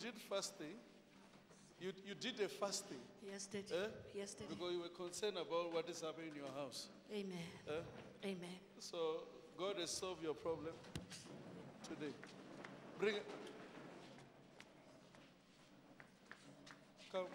did fasting. You did a fasting. Yes, Daddy. Yes, Daddy. Because you were concerned about what is happening in your house. Amen. Amen. So God has solved your problem today. Bring it. Come.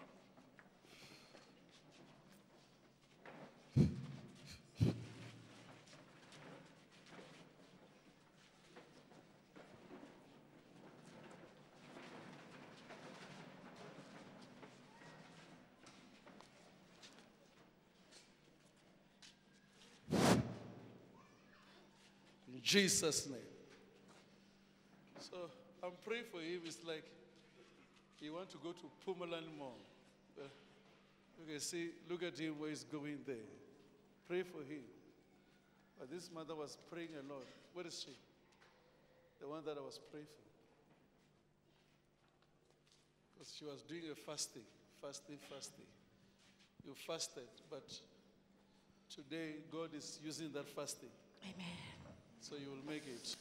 In Jesus' name. So I'm praying for him. It's like he wants to go to Pumaland Mall. You can see, look at him where he's going there. Pray for him. But this mother was praying a lot. Where is she? The one that I was praying for. Because she was doing a fasting. You fasted, but today God is using that fasting. Amen. So you will make it.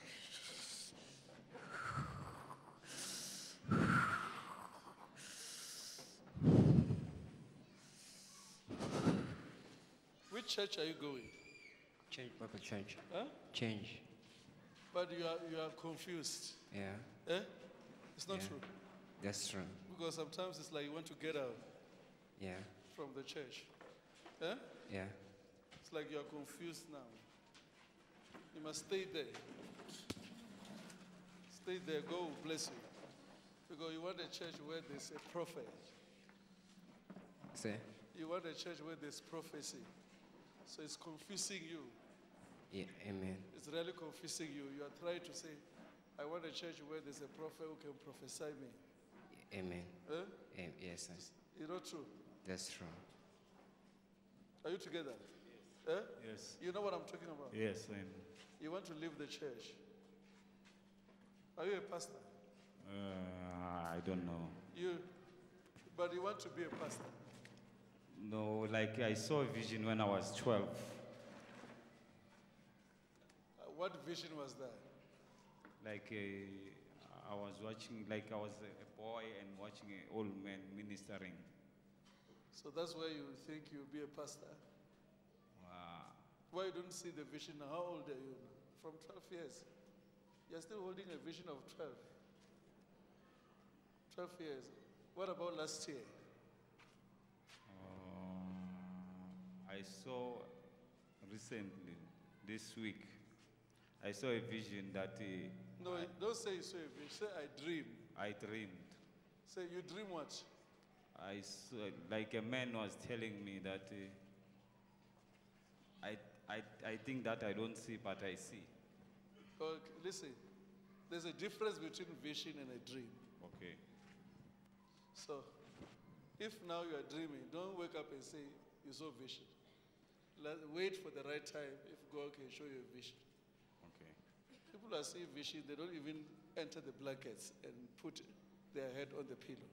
Which church are you going? Change, Papa, change. Huh? Change. But you are confused. Yeah. Eh? It's not Yeah. true. That's true. Because sometimes it's like you want to get out Yeah. from the church. Eh? Yeah. It's like you are confused now. You must stay there. Stay there. God will bless you. Because you want a church where there's a prophet. Say. You want a church where there's prophecy. So it's confusing you. Yeah. Amen. It's really confusing you. You are trying to say, I want a church where there's a prophet who can prophesy me. Amen. Eh? Yes, sir. It's not true. That's true. Are you together? Yes. Eh? Yes. You know what I'm talking about? Yes, I am. You want to leave the church. Are you a pastor? I don't know. But you want to be a pastor? No, like I saw a vision when I was 12. What vision was that? Like I was watching, like I was a boy and watching an old man ministering. So that's why you think you'll be a pastor? Why you don't see the vision now? How old are you now? From 12 years. You're still holding a vision of 12. 12 years. What about last year? I saw recently, this week, I saw a vision that No, don't say you saw a vision. Say I dream. I dreamed. Say you dream what? I saw, like a man was telling me that I think that I don't see, but I see. Okay, listen. There's a difference between vision and a dream. Okay. So, if now you are dreaming, don't wake up and say you saw vision. Wait for the right time if God can show you a vision. Okay. People are seeing vision, they don't even enter the blankets and put their head on the pillow.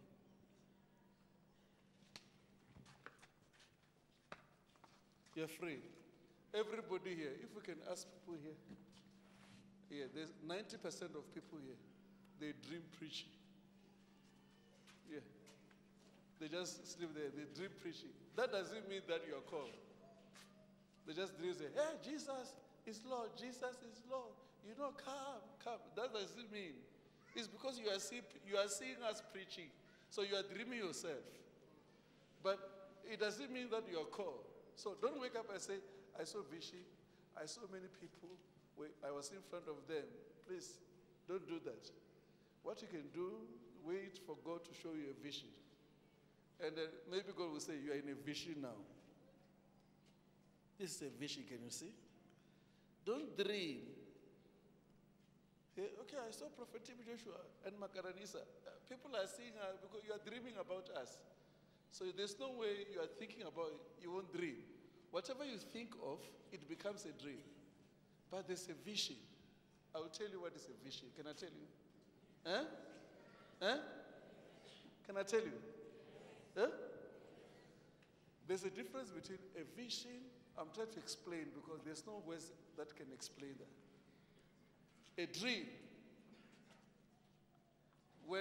You're free. Everybody here, if we can ask people here, there's 90% of people here, they dream preaching. Yeah. They just sleep there, they dream preaching. That doesn't mean that you're called. They just dream, say, hey, Jesus is Lord, Jesus is Lord. You know, come. That doesn't mean. It's because you are seeing us preaching. So you are dreaming yourself. But it doesn't mean that you're called. So don't wake up and say, I saw vision. I saw many people. I was in front of them. Please, don't do that. What you can do, wait for God to show you a vision. And then maybe God will say, you are in a vision now. This is a vision, can you see? Don't dream. Okay, I saw Prophet Tim Joshua and Makaranisa. People are seeing us because you are dreaming about us. So there's no way you are thinking about it, you won't dream. Whatever you think of, it becomes a dream. But there's a vision. I will tell you what is a vision. Can I tell you? Huh? Huh? Can I tell you? Huh? There's a difference between a vision. I'm trying to explain because there's no words that can explain that. A dream. When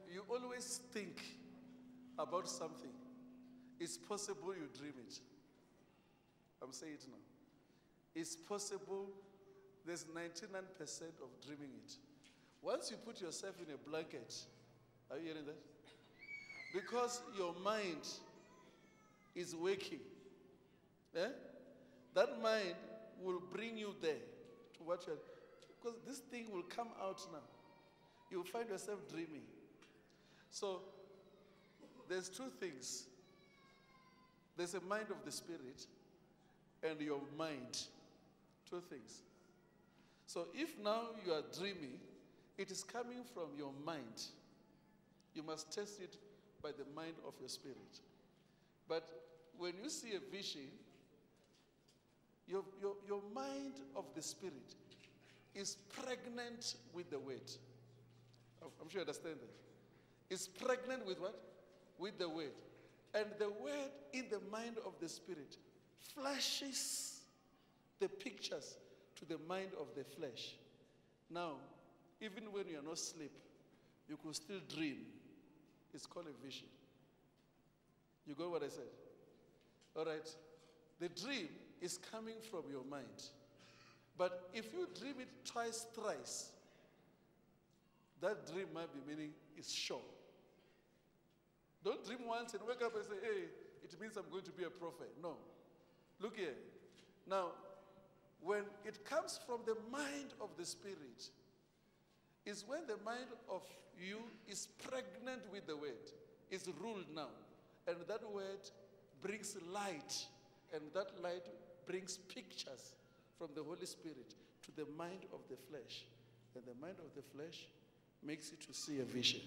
you always think about something, it's possible you dream it. I'm saying it now. It's possible. There's 99% of dreaming it. Once you put yourself in a blanket, are you hearing that? Because your mind is waking. Eh? That mind will bring you there to what you're, because this thing will come out now. You'll find yourself dreaming. So there's two things. There's a mind of the spirit and your mind. Two things. So if now you are dreaming, it is coming from your mind. You must test it by the mind of your spirit. But when you see a vision, your mind of the spirit is pregnant with the word. I'm sure you understand that. It's pregnant with what? With the word. And the word in the mind of the spirit flashes the pictures to the mind of the flesh. Now, even when you are not asleep, you could still dream. It's called a vision. You got what I said? All right. The dream is coming from your mind. But if you dream it twice, thrice, that dream might be meaning it's sure. Don't dream once and wake up and say, hey, it means I'm going to be a prophet. No. Look here. Now, when it comes from the mind of the spirit, is when the mind of you is pregnant with the word. It's ruled now. And that word brings light. And that light brings pictures from the Holy Spirit to the mind of the flesh. And the mind of the flesh makes you to see a vision.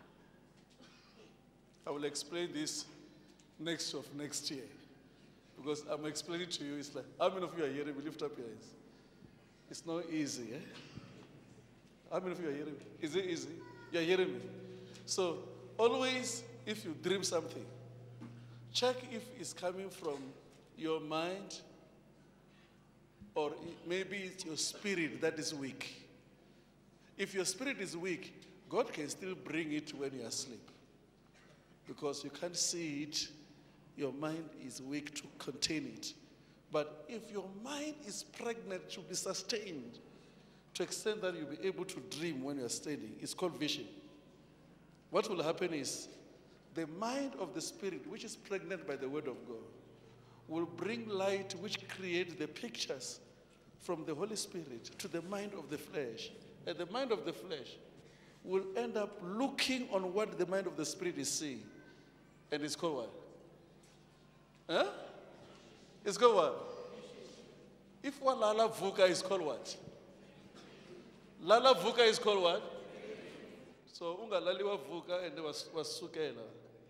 I will explain this next year. Because I'm explaining to you, it's like, how many of you are hearing me? Lift up your hands. It's not easy, eh? How many of you are hearing me? Is it easy? You are hearing me? So, always, if you dream something, check if it's coming from your mind or maybe it's your spirit that is weak. If your spirit is weak, God can still bring it when you're asleep. Because you can't see it. Your mind is weak to contain it. But if your mind is pregnant, to be sustained to extent that you'll be able to dream when you're studying. It's called vision. What will happen is the mind of the spirit, which is pregnant by the word of God, will bring light which creates the pictures from the Holy Spirit to the mind of the flesh. And the mind of the flesh will end up looking on what the mind of the spirit is seeing. And it's called what? Huh? It's called what? If one Lala Vuka is called what? Lala Vuka is called what? So unga laliwa Vuka and there was Sukela.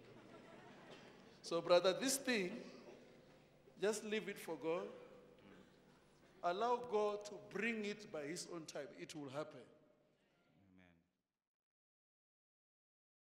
So brother, this thing, just leave it for God. Allow God to bring it by his own time. It will happen.